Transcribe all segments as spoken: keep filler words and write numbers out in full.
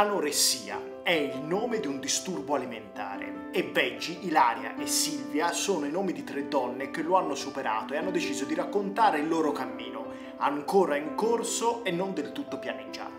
Anoressia è il nome di un disturbo alimentare e Veggie, Ilaria e Silvia sono i nomi di tre donne che lo hanno superato e hanno deciso di raccontare il loro cammino, ancora in corso e non del tutto pianeggiante.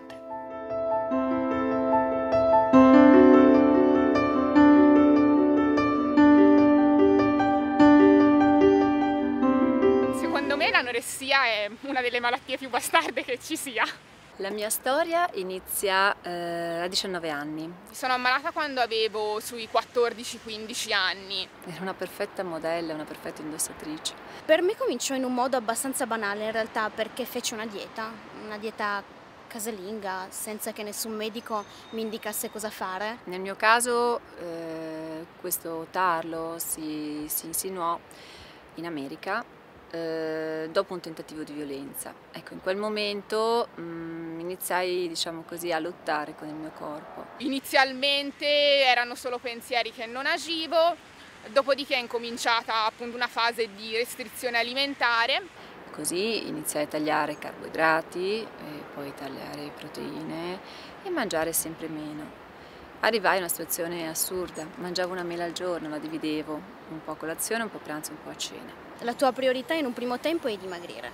Secondo me l'anoressia è una delle malattie più bastarde che ci sia. La mia storia inizia eh, a diciannove anni. Mi sono ammalata quando avevo sui quattordici quindici anni. Ero una perfetta modella, una perfetta indossatrice. Per me cominciò in un modo abbastanza banale in realtà, perché feci una dieta, una dieta casalinga, senza che nessun medico mi indicasse cosa fare. Nel mio caso eh, questo tarlo si, si insinuò in America Eh, dopo un tentativo di violenza. Ecco, in quel momento mh, iniziai, diciamo così, a lottare con il mio corpo. Inizialmente erano solo pensieri che non agivo, dopodiché è incominciata appunto una fase di restrizione alimentare. Così iniziai a tagliare carboidrati, e poi tagliare proteine e mangiare sempre meno. Arrivai a una situazione assurda, mangiavo una mela al giorno, la dividevo, un po' a colazione, un po' a pranzo, un po' a cena. La tua priorità in un primo tempo è dimagrire,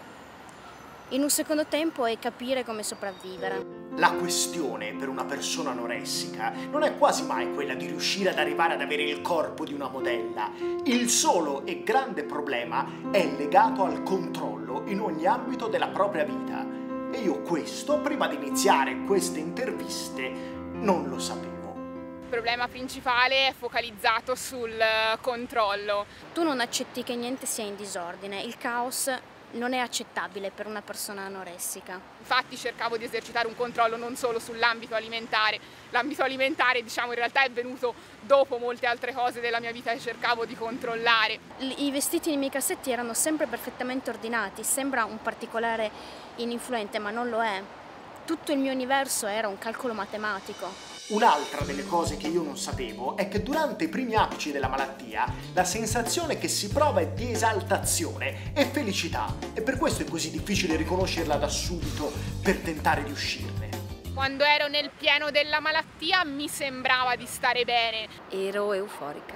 in un secondo tempo è capire come sopravvivere. La questione per una persona anoressica non è quasi mai quella di riuscire ad arrivare ad avere il corpo di una modella. Il solo e grande problema è legato al controllo in ogni ambito della propria vita. E io questo, prima di iniziare queste interviste, non lo sapevo. Il problema principale è focalizzato sul controllo. Tu non accetti che niente sia in disordine, il caos non è accettabile per una persona anoressica. Infatti cercavo di esercitare un controllo non solo sull'ambito alimentare. L'ambito alimentare, diciamo, in realtà è venuto dopo molte altre cose della mia vita che cercavo di controllare. I vestiti nei miei cassetti erano sempre perfettamente ordinati, sembra un particolare ininfluente, ma non lo è. Tutto il mio universo era un calcolo matematico. Un'altra delle cose che io non sapevo è che durante i primi apici della malattia la sensazione che si prova è di esaltazione e felicità e per questo è così difficile riconoscerla da subito per tentare di uscirne. Quando ero nel pieno della malattia mi sembrava di stare bene. Ero euforica,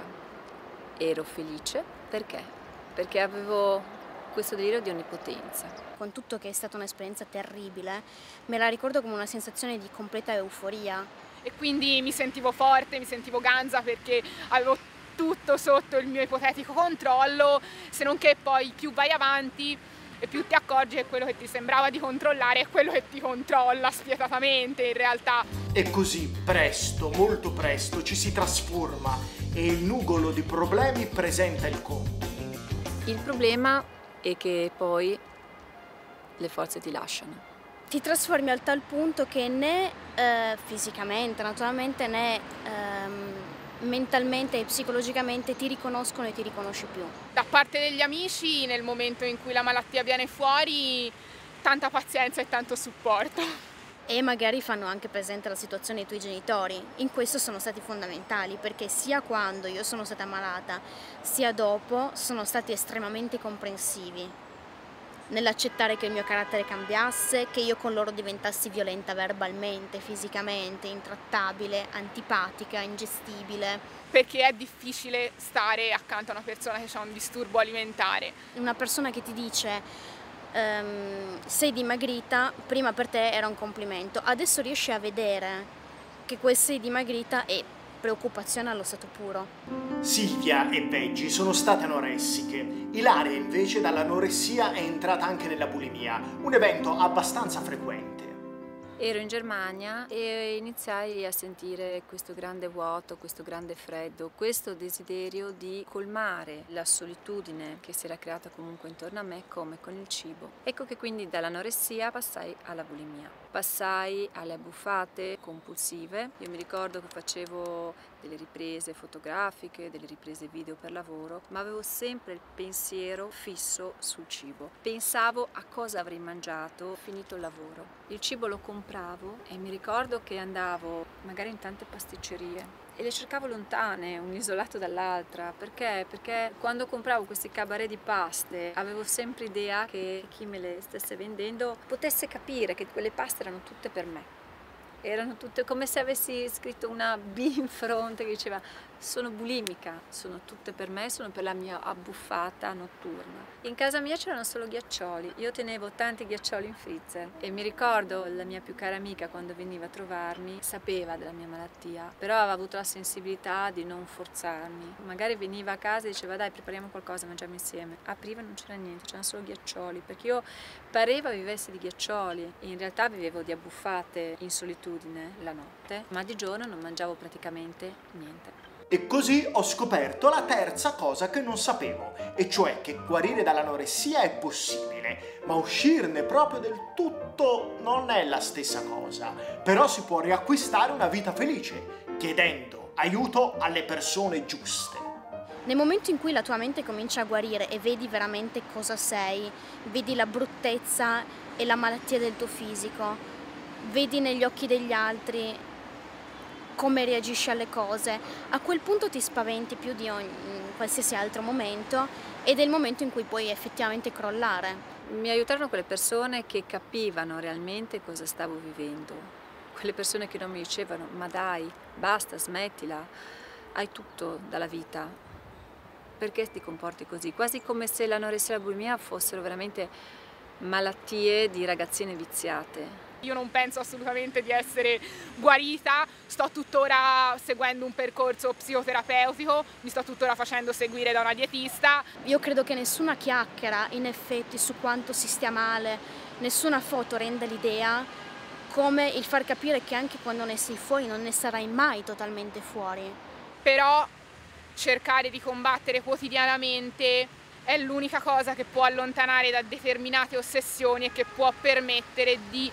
ero felice perché? Perché avevo questo delirio di onnipotenza. Con tutto che è stata un'esperienza terribile, me la ricordo come una sensazione di completa euforia. E quindi mi sentivo forte, mi sentivo ganza perché avevo tutto sotto il mio ipotetico controllo, se non che poi più vai avanti e più ti accorgi che quello che ti sembrava di controllare è quello che ti controlla spietatamente in realtà. E così presto, molto presto, ci si trasforma e il nugolo di problemi presenta il conto. Il problema è che poi le forze ti lasciano. Ti trasformi al tal punto che né eh, fisicamente, naturalmente, né ehm, mentalmente e psicologicamente ti riconoscono e ti riconosci più. Da parte degli amici, nel momento in cui la malattia viene fuori, tanta pazienza e tanto supporto. E magari fanno anche presente la situazione dei tuoi genitori. In questo sono stati fondamentali, perché sia quando io sono stata malata, sia dopo, sono stati estremamente comprensivi nell'accettare che il mio carattere cambiasse, che io con loro diventassi violenta verbalmente, fisicamente, intrattabile, antipatica, ingestibile. Perché è difficile stare accanto a una persona che ha un disturbo alimentare. Una persona che ti dice ehm, sei dimagrita, prima per te era un complimento, adesso riesci a vedere che quel sei dimagrita è preoccupazione allo stato puro. Silvia e Veggie sono state anoressiche. Ilaria invece dall'anoressia è entrata anche nella bulimia, un evento abbastanza frequente. Ero in Germania e iniziai a sentire questo grande vuoto, questo grande freddo, questo desiderio di colmare la solitudine che si era creata comunque intorno a me come con il cibo. Ecco che quindi dall'anoressia passai alla bulimia. Passai alle abbuffate compulsive. Io mi ricordo che facevo delle riprese fotografiche, delle riprese video per lavoro, ma avevo sempre il pensiero fisso sul cibo. Pensavo a cosa avrei mangiato finito il lavoro. Il cibo lo compravo e mi ricordo che andavo magari in tante pasticcerie e le cercavo lontane, un isolato dall'altra. Perché? Perché quando compravo questi cabaret di paste avevo sempre idea che chi me le stesse vendendo potesse capire che quelle paste erano tutte per me. erano tutte come se avessi scritto una B in fronte che diceva sono bulimica, sono tutte per me, sono per la mia abbuffata notturna. In casa mia c'erano solo ghiaccioli, io tenevo tanti ghiaccioli in freezer e mi ricordo la mia più cara amica quando veniva a trovarmi sapeva della mia malattia, però aveva avuto la sensibilità di non forzarmi. Magari veniva a casa e diceva dai prepariamo qualcosa, mangiamo insieme. Apriva e non c'era niente, c'erano solo ghiaccioli, perché io pareva vivessi di ghiaccioli, in realtà vivevo di abbuffate in solitudine la notte, ma di giorno non mangiavo praticamente niente. E così ho scoperto la terza cosa che non sapevo, e cioè che guarire dall'anoressia è possibile, ma uscirne proprio del tutto non è la stessa cosa. Però si può riacquistare una vita felice, chiedendo aiuto alle persone giuste. Nel momento in cui la tua mente comincia a guarire e vedi veramente cosa sei, vedi la bruttezza e la malattia del tuo fisico, vedi negli occhi degli altri come reagisci alle cose, a quel punto ti spaventi più di ogni, qualsiasi altro momento ed è il momento in cui puoi effettivamente crollare. Mi aiutarono quelle persone che capivano realmente cosa stavo vivendo, quelle persone che non mi dicevano ma dai, basta, smettila, hai tutto dalla vita, perché ti comporti così? Quasi come se l'anoressia e la bulimia fossero veramente malattie di ragazzine viziate. Io non penso assolutamente di essere guarita, sto tuttora seguendo un percorso psicoterapeutico, mi sto tuttora facendo seguire da una dietista. Io credo che nessuna chiacchiera, in effetti, su quanto si stia male, nessuna foto renda l'idea, come il far capire che anche quando ne sei fuori non ne sarai mai totalmente fuori. Però cercare di combattere quotidianamente è l'unica cosa che può allontanare da determinate ossessioni e che può permettere di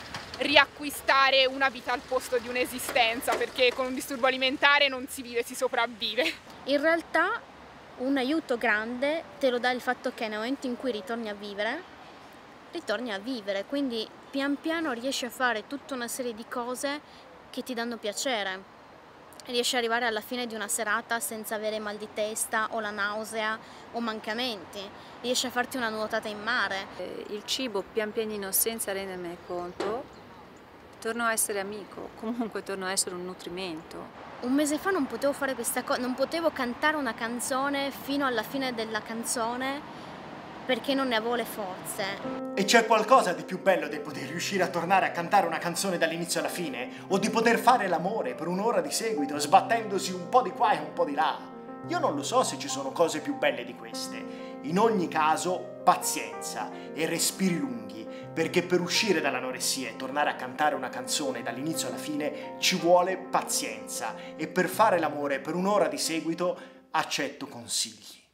riacquistare una vita al posto di un'esistenza, perché con un disturbo alimentare non si vive, si sopravvive. In realtà un aiuto grande te lo dà il fatto che nel momento in cui ritorni a vivere, ritorni a vivere, quindi pian piano riesci a fare tutta una serie di cose che ti danno piacere. Riesci ad arrivare alla fine di una serata senza avere mal di testa o la nausea o mancamenti, riesci a farti una nuotata in mare. Il cibo pian pianino, senza rendermene conto, torno a essere amico, comunque torno a essere un nutrimento. Un mese fa non potevo fare questa cosa, non potevo cantare una canzone fino alla fine della canzone perché non ne avevo le forze. E c'è qualcosa di più bello del poter riuscire a tornare a cantare una canzone dall'inizio alla fine? O di poter fare l'amore per un'ora di seguito, sbattendosi un po' di qua e un po' di là? Io non lo so se ci sono cose più belle di queste. In ogni caso, pazienza e respiri lunghi, perché per uscire dall'anoressia e tornare a cantare una canzone dall'inizio alla fine ci vuole pazienza, e per fare l'amore per un'ora di seguito accetto consigli.